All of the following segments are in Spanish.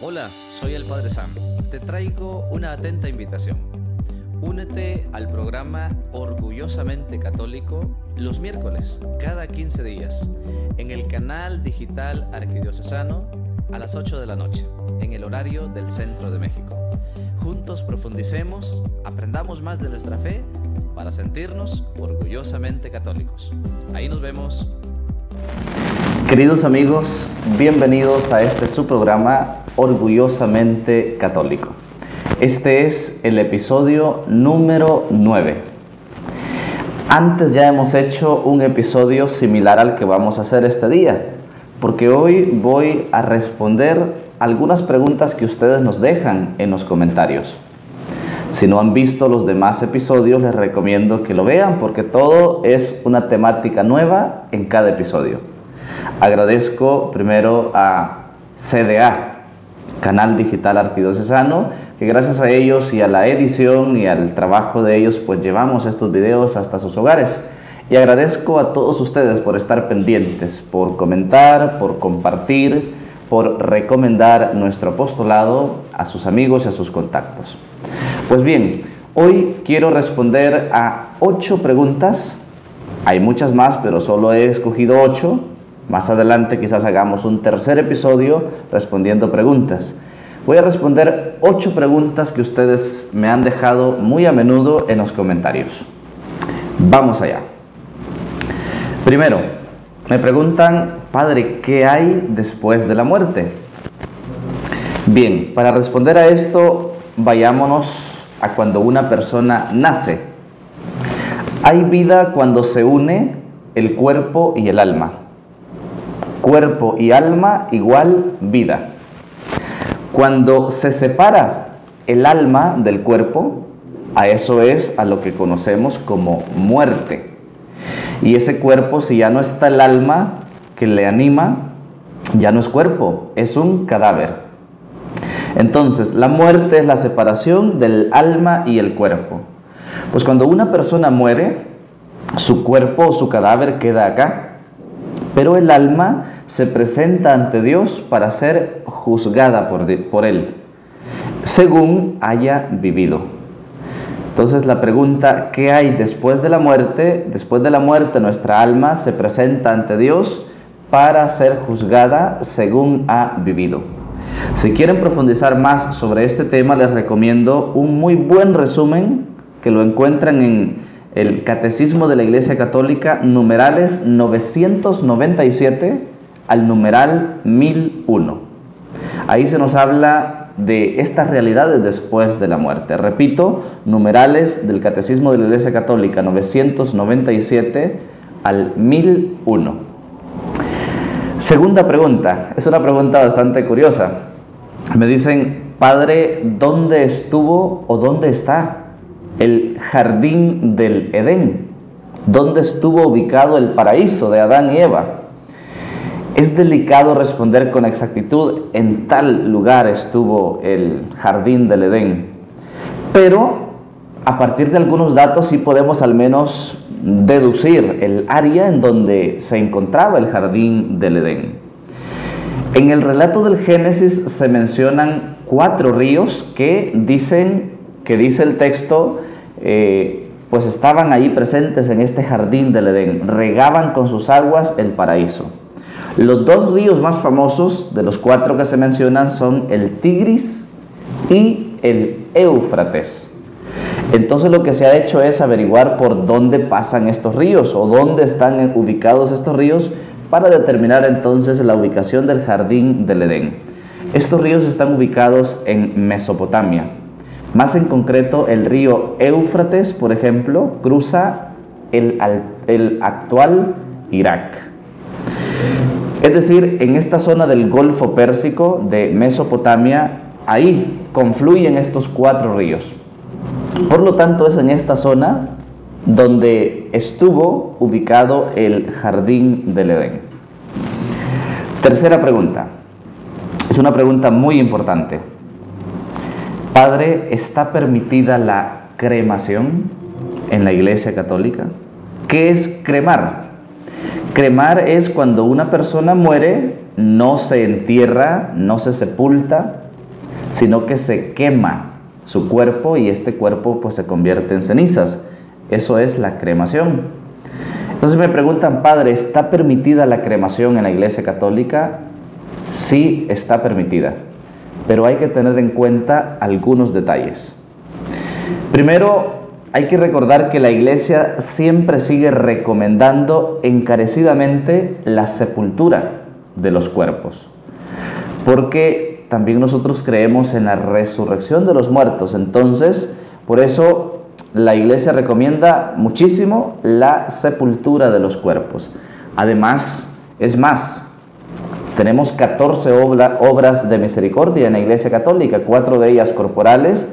Hola, soy el Padre Sam. Te traigo una atenta invitación. Únete al programa Orgullosamente Católico los miércoles, cada 15 días, en el canal digital arquidiocesano a las 8 de la noche, en el horario del Centro de México. Juntos profundicemos, aprendamos más de nuestra fe para sentirnos orgullosamente católicos. Ahí nos vemos. Queridos amigos, bienvenidos a este su programa Orgullosamente Católico. Este es el episodio número 9. Antes ya hemos hecho un episodio similar al que vamos a hacer este día, porque hoy voy a responder algunas preguntas que ustedes nos dejan en los comentarios. Si no han visto los demás episodios, les recomiendo que lo vean, porque todo es una temática nueva en cada episodio. Agradezco primero a CDA, Canal Digital Arquidiocesano, que gracias a ellos y a la edición y al trabajo de ellos, pues llevamos estos videos hasta sus hogares. Y agradezco a todos ustedes por estar pendientes, por comentar, por compartir, por recomendar nuestro apostolado a sus amigos y a sus contactos. Pues bien, hoy quiero responder a 8 preguntas. Hay muchas más, pero solo he escogido 8. Más adelante quizás hagamos un tercer episodio respondiendo preguntas. Voy a responder 8 preguntas que ustedes me han dejado muy a menudo en los comentarios. Vamos allá. Primero, me preguntan, Padre, ¿qué hay después de la muerte? Bien, para responder a esto, vayámonos a cuando una persona nace. Hay vida cuando se une el cuerpo y el alma. Cuerpo y alma igual vida. Cuando se separa el alma del cuerpo, a eso es a lo que conocemos como muerte. Y ese cuerpo, si ya no está el alma que le anima, ya no es cuerpo, es un cadáver. Entonces, la muerte es la separación del alma y el cuerpo. Pues cuando una persona muere, su cuerpo o su cadáver queda acá, pero el alma se presenta ante Dios para ser juzgada por Él, según haya vivido. Entonces la pregunta, ¿qué hay después de la muerte? Después de la muerte nuestra alma se presenta ante Dios para ser juzgada según ha vivido. Si quieren profundizar más sobre este tema, les recomiendo un muy buen resumen que lo encuentran en el Catecismo de la Iglesia Católica, numerales 997 al numeral 1001. Ahí se nos habla de estas realidades después de la muerte. Repito, numerales del Catecismo de la Iglesia Católica 997 al 1001. Segunda pregunta, es una pregunta bastante curiosa. Me dicen, Padre, ¿dónde estuvo o dónde está el jardín del Edén? ¿Dónde estuvo ubicado el paraíso de Adán y Eva? Es delicado responder con exactitud en tal lugar estuvo el jardín del Edén, pero a partir de algunos datos sí podemos al menos deducir el área en donde se encontraba el jardín del Edén. En el relato del Génesis se mencionan 4 ríos que dice el texto, pues estaban ahí presentes en este jardín del Edén, regaban con sus aguas el paraíso. Los 2 ríos más famosos de los 4 que se mencionan son el Tigris y el Éufrates. Entonces lo que se ha hecho es averiguar por dónde pasan estos ríos o dónde están ubicados estos ríos para determinar entonces la ubicación del jardín del Edén. Estos ríos están ubicados en Mesopotamia. Más en concreto, el río Éufrates, por ejemplo, cruza el actual Irak. Es decir, en esta zona del Golfo Pérsico de Mesopotamia, ahí confluyen estos 4 ríos. Por lo tanto, es en esta zona donde estuvo ubicado el jardín del Edén. Tercera pregunta. Es una pregunta muy importante. Padre, ¿está permitida la cremación en la Iglesia Católica? ¿Qué es cremar? Cremar es cuando una persona muere, no se entierra, no se sepulta, sino que se quema su cuerpo y este cuerpo pues se convierte en cenizas. Eso es la cremación. Entonces me preguntan, padre, ¿está permitida la cremación en la Iglesia Católica? Sí, está permitida, pero hay que tener en cuenta algunos detalles. Primero, hay que recordar que la Iglesia siempre sigue recomendando encarecidamente la sepultura de los cuerpos, porque también nosotros creemos en la resurrección de los muertos. Entonces, por eso la Iglesia recomienda muchísimo la sepultura de los cuerpos. Además, es más, tenemos 14 obras de misericordia en la Iglesia Católica, 7 de ellas corporales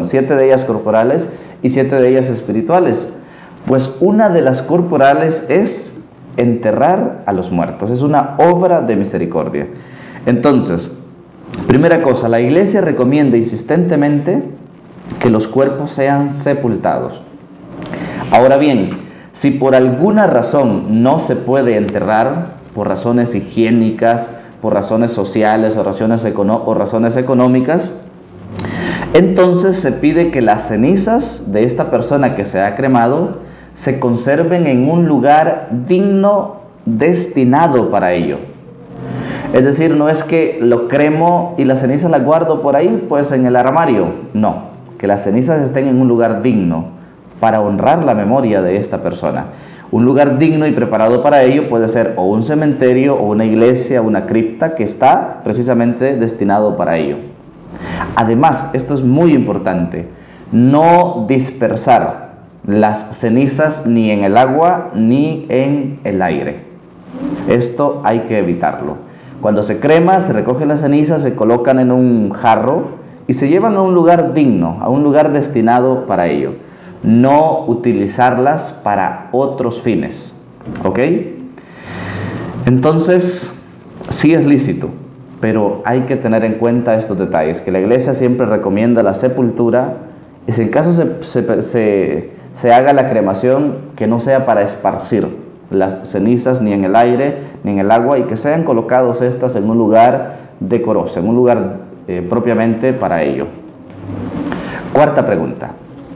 y 7 de ellas espirituales. Pues una de las corporales es enterrar a los muertos, es una obra de misericordia. Entonces, primera cosa, la Iglesia recomienda insistentemente que los cuerpos sean sepultados. Ahora bien, si por alguna razón no se puede enterrar, por razones higiénicas, por razones sociales o razones económicas, entonces se pide que las cenizas de esta persona que se ha cremado se conserven en un lugar digno destinado para ello. Es decir, no es que lo cremo y las cenizas las guardo por ahí, pues en el armario. No, que las cenizas estén en un lugar digno para honrar la memoria de esta persona. Un lugar digno y preparado para ello puede ser o un cementerio o una iglesia, una cripta que está precisamente destinado para ello. Además, esto es muy importante, no dispersar las cenizas ni en el agua ni en el aire. Esto hay que evitarlo. Cuando se crema, se recogen las cenizas, se colocan en un jarro y se llevan a un lugar digno, a un lugar destinado para ello. No utilizarlas para otros fines, ¿ok? Entonces, sí es lícito, pero hay que tener en cuenta estos detalles, que la Iglesia siempre recomienda la sepultura, y si en caso se haga la cremación, que no sea para esparcir las cenizas ni en el aire ni en el agua, y que sean colocados estas en un lugar decoroso, en un lugar propiamente para ello. Cuarta pregunta.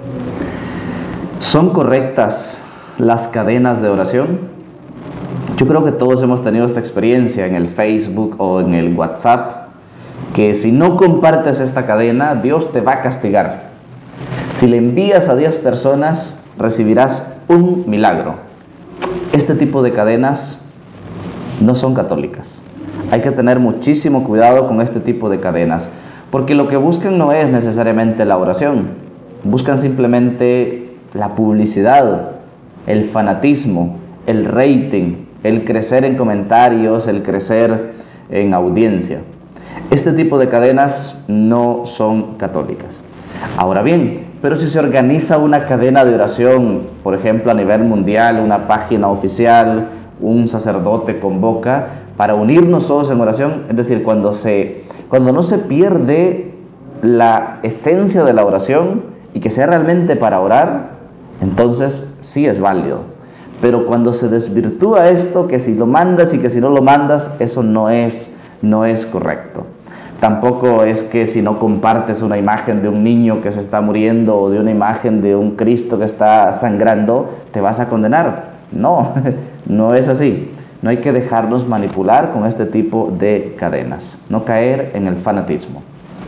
¿Son correctas las cadenas de oración? Yo creo que todos hemos tenido esta experiencia en el Facebook o en el WhatsApp, que si no compartes esta cadena, Dios te va a castigar. Si le envías a 10 personas, recibirás un milagro. Este tipo de cadenas no son católicas. Hay que tener muchísimo cuidado con este tipo de cadenas, porque lo que buscan no es necesariamente la oración, buscan simplemente la publicidad, el fanatismo, el rating, el crecer en comentarios, el crecer en audiencia. Este tipo de cadenas no son católicas. Ahora bien, pero si se organiza una cadena de oración, por ejemplo a nivel mundial, una página oficial, un sacerdote convoca para unirnos todos en oración, es decir, cuando no se pierde la esencia de la oración y que sea realmente para orar, entonces sí es válido. Pero cuando se desvirtúa esto, que si lo mandas y que si no lo mandas, eso no es correcto. Tampoco es que si no compartes una imagen de un niño que se está muriendo o de una imagen de un Cristo que está sangrando, te vas a condenar. No, no es así. No hay que dejarnos manipular con este tipo de cadenas, no caer en el fanatismo.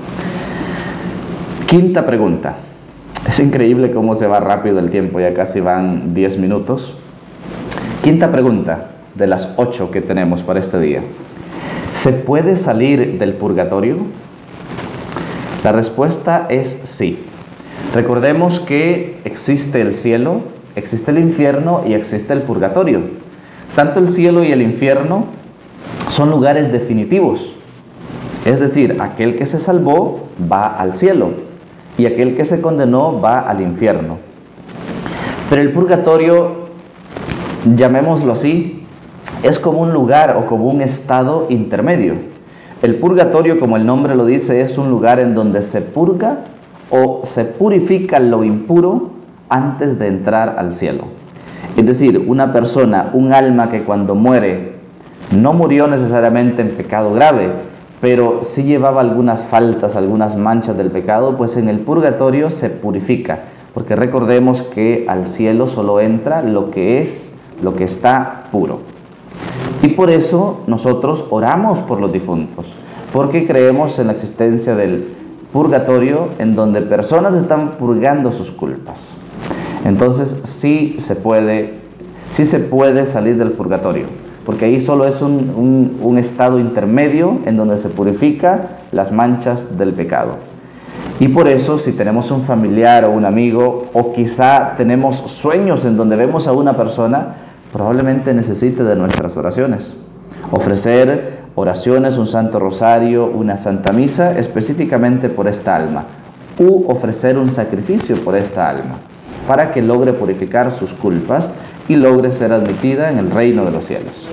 Quinta pregunta. Es increíble cómo se va rápido el tiempo, ya casi van 10 minutos. Quinta pregunta de las 8 que tenemos para este día. ¿Se puede salir del purgatorio? La respuesta es sí. Recordemos que existe el cielo, existe el infierno y existe el purgatorio. Tanto el cielo y el infierno son lugares definitivos. Es decir, aquel que se salvó va al cielo y aquel que se condenó va al infierno. Pero el purgatorio, llamémoslo así, es como un lugar o como un estado intermedio. El purgatorio, como el nombre lo dice, es un lugar en donde se purga o se purifica lo impuro antes de entrar al cielo. Es decir, una persona, un alma que cuando muere no murió necesariamente en pecado grave, pero sí llevaba algunas faltas, algunas manchas del pecado, pues en el purgatorio se purifica, porque recordemos que al cielo solo entra lo que está puro. Y por eso nosotros oramos por los difuntos, porque creemos en la existencia del purgatorio, en donde personas están purgando sus culpas. Entonces sí se puede salir del purgatorio, porque ahí solo es un estado intermedio en donde se purifica las manchas del pecado. Y por eso, si tenemos un familiar o un amigo, o quizá tenemos sueños en donde vemos a una persona, probablemente necesite de nuestras oraciones. Ofrecer oraciones, un santo rosario, una santa misa, específicamente por esta alma, u ofrecer un sacrificio por esta alma, para que logre purificar sus culpas y logre ser admitida en el reino de los cielos.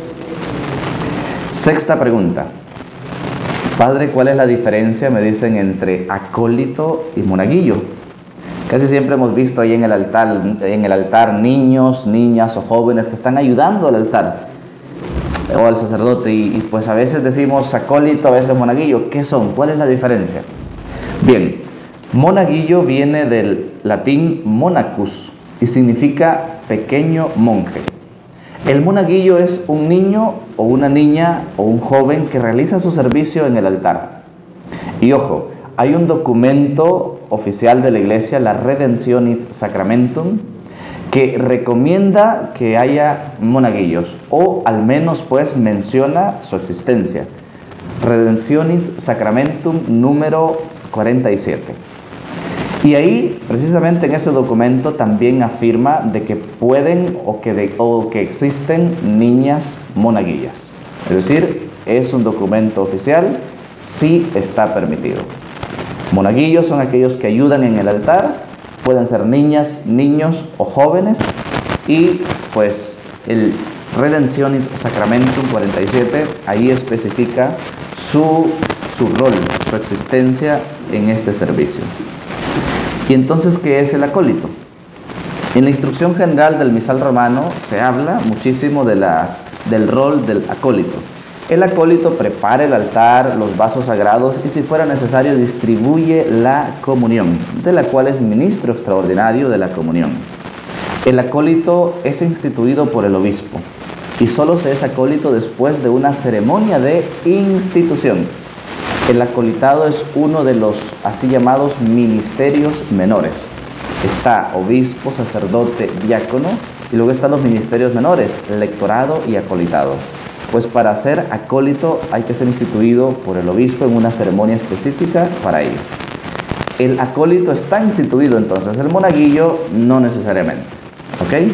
Sexta pregunta. Padre, ¿cuál es la diferencia, me dicen, entre acólito y monaguillo? Casi siempre hemos visto ahí en el altar niños, niñas o jóvenes que están ayudando al altar o al sacerdote, y pues a veces decimos acólito, a veces monaguillo. ¿Qué son? ¿Cuál es la diferencia? Bien, monaguillo viene del latín monacus y significa pequeño monje. El monaguillo es un niño o una niña o un joven que realiza su servicio en el altar. Y ojo, hay un documento oficial de la Iglesia, la Redemptionis Sacramentum, que recomienda que haya monaguillos, o al menos pues menciona su existencia. Redemptionis Sacramentum número 47. Y ahí, precisamente en ese documento, también afirma de que pueden o que existen niñas monaguillas. Es decir, es un documento oficial, sí está permitido. Monaguillos son aquellos que ayudan en el altar, pueden ser niñas, niños o jóvenes, y pues el Redemptionis Sacramentum 47 ahí especifica su rol, su existencia en este servicio. ¿Y entonces qué es el acólito? En la instrucción general del misal romano se habla muchísimo del rol del acólito. El acólito prepara el altar, los vasos sagrados y, si fuera necesario, distribuye la comunión, de la cual es ministro extraordinario de la comunión. El acólito es instituido por el obispo y solo se es acólito después de una ceremonia de institución. El acolitado es uno de los así llamados ministerios menores. Está obispo, sacerdote, diácono, y luego están los ministerios menores, lectorado y acolitado. Pues para ser acólito hay que ser instituido por el obispo en una ceremonia específica para ello. El acólito está instituido, entonces el monaguillo no necesariamente, ¿ok?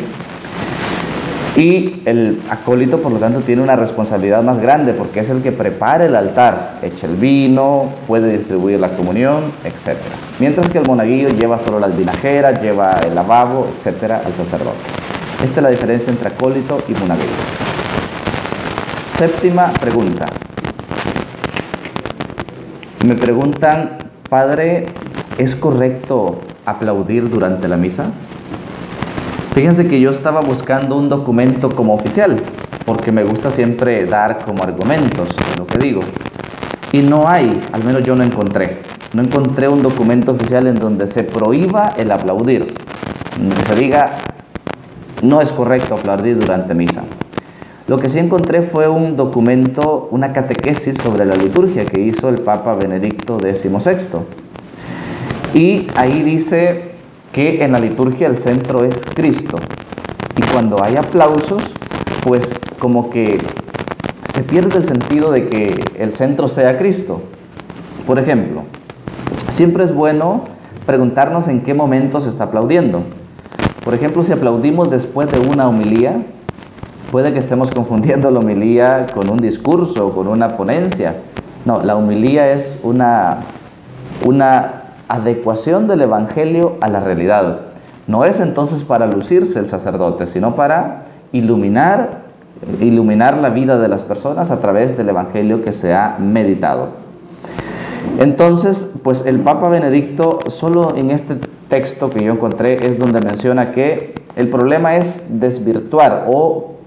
Y el acólito, por lo tanto, tiene una responsabilidad más grande, porque es el que prepara el altar, echa el vino, puede distribuir la comunión, etc. Mientras que el monaguillo lleva solo las vinajeras, lleva el lavabo, etc. al sacerdote. Esta es la diferencia entre acólito y monaguillo. Séptima pregunta. Me preguntan, Padre, ¿es correcto aplaudir durante la misa? Fíjense que yo estaba buscando un documento como oficial, porque me gusta siempre dar como argumentos lo que digo. Y no hay, al menos yo no encontré un documento oficial en donde se prohíba el aplaudir, donde se diga, no es correcto aplaudir durante misa. Lo que sí encontré fue un documento, una catequesis sobre la liturgia que hizo el Papa Benedicto XVI. Y ahí dice que en la liturgia el centro es Cristo, y cuando hay aplausos, pues como que se pierde el sentido de que el centro sea Cristo. Por ejemplo, siempre es bueno preguntarnos en qué momento se está aplaudiendo. Por ejemplo, si aplaudimos después de una homilía, puede que estemos confundiendo la homilía con un discurso o con una ponencia. No, la homilía es una adecuación del Evangelio a la realidad. No es entonces para lucirse el sacerdote, sino para iluminar la vida de las personas a través del Evangelio que se ha meditado. Entonces, pues el Papa Benedicto, solo en este texto que yo encontré, es donde menciona que el problema es desvirtuar o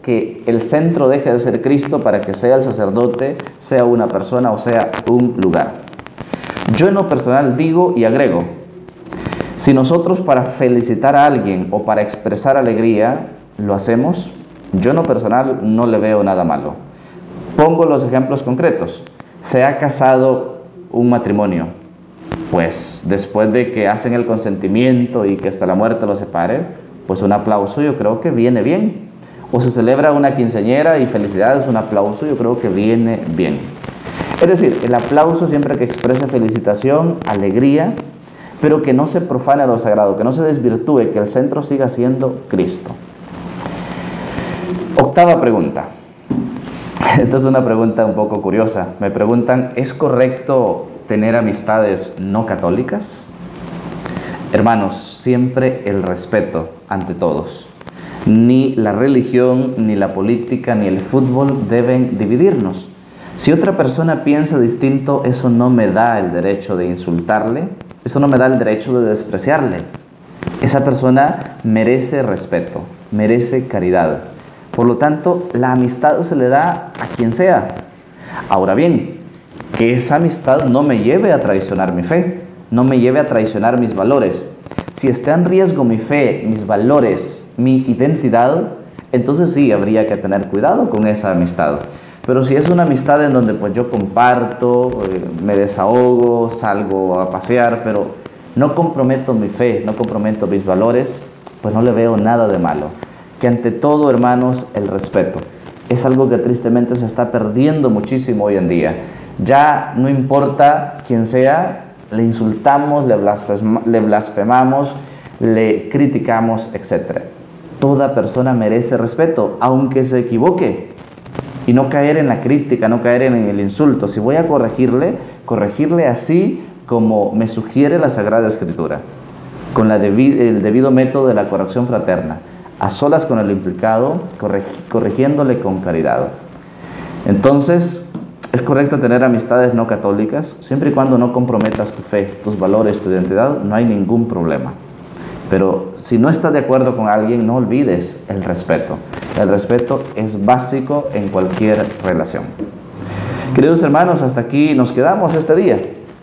que el centro deje de ser Cristo para que sea el sacerdote, sea una persona o sea un lugar. Yo en lo personal digo y agrego, si nosotros para felicitar a alguien o para expresar alegría lo hacemos, yo en lo personal no le veo nada malo. Pongo los ejemplos concretos. Se ha casado un matrimonio, pues después de que hacen el consentimiento y que hasta la muerte los separe, pues un aplauso yo creo que viene bien. O se celebra una quinceañera y felicidades, un aplauso yo creo que viene bien. Es decir, el aplauso siempre que exprese felicitación, alegría, pero que no se profane lo sagrado, que no se desvirtúe, que el centro siga siendo Cristo. Octava pregunta. Esta es una pregunta un poco curiosa. Me preguntan, ¿es correcto tener amistades no católicas? Hermanos, siempre el respeto ante todos. Ni la religión, ni la política, ni el fútbol deben dividirnos. Si otra persona piensa distinto, eso no me da el derecho de insultarle, eso no me da el derecho de despreciarle. Esa persona merece respeto, merece caridad. Por lo tanto, la amistad se le da a quien sea. Ahora bien, que esa amistad no me lleve a traicionar mi fe, no me lleve a traicionar mis valores. Si está en riesgo mi fe, mis valores, mi identidad, entonces sí habría que tener cuidado con esa amistad. Pero si es una amistad en donde pues yo comparto, me desahogo, salgo a pasear, pero no comprometo mi fe, no comprometo mis valores, pues no le veo nada de malo. Que ante todo, hermanos, el respeto. Es algo que tristemente se está perdiendo muchísimo hoy en día. Ya no importa quién sea, le insultamos, le blasfemamos, le criticamos, etc. Toda persona merece respeto, aunque se equivoque. Y no caer en la crítica, no caer en el insulto. Si voy a corregirle así como me sugiere la Sagrada Escritura, con el debido método de la corrección fraterna, a solas con el implicado, corrigiéndole con caridad. Entonces, es correcto tener amistades no católicas, siempre y cuando no comprometas tu fe, tus valores, tu identidad, no hay ningún problema. Pero si no estás de acuerdo con alguien, no olvides el respeto. El respeto es básico en cualquier relación. Queridos hermanos, hasta aquí nos quedamos este día.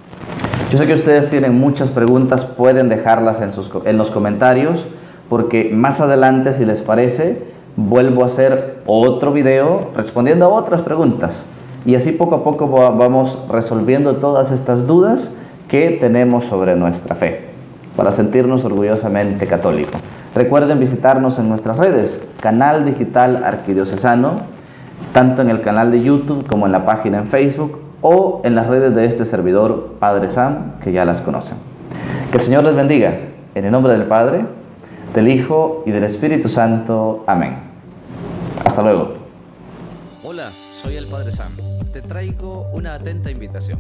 Yo sé que ustedes tienen muchas preguntas, pueden dejarlas en los comentarios, porque más adelante, si les parece, vuelvo a hacer otro video respondiendo a otras preguntas. Y así poco a poco vamos resolviendo todas estas dudas que tenemos sobre nuestra fe, para sentirnos orgullosamente católicos. Recuerden visitarnos en nuestras redes, Canal Digital Arquidiocesano, tanto en el canal de YouTube como en la página en Facebook o en las redes de este servidor, Padre Sam, que ya las conocen. Que el Señor les bendiga, en el nombre del Padre, del Hijo y del Espíritu Santo. Amén. Hasta luego. Hola, soy el Padre Sam. Te traigo una atenta invitación.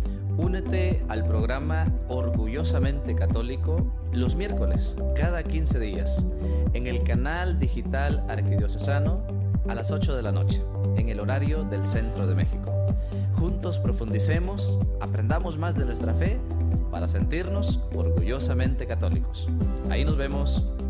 Únete al programa Orgullosamente Católico los miércoles, cada 15 días, en el canal digital arquidiocesano a las 8 de la noche, en el horario del Centro de México. Juntos profundicemos, aprendamos más de nuestra fe para sentirnos orgullosamente católicos. Ahí nos vemos.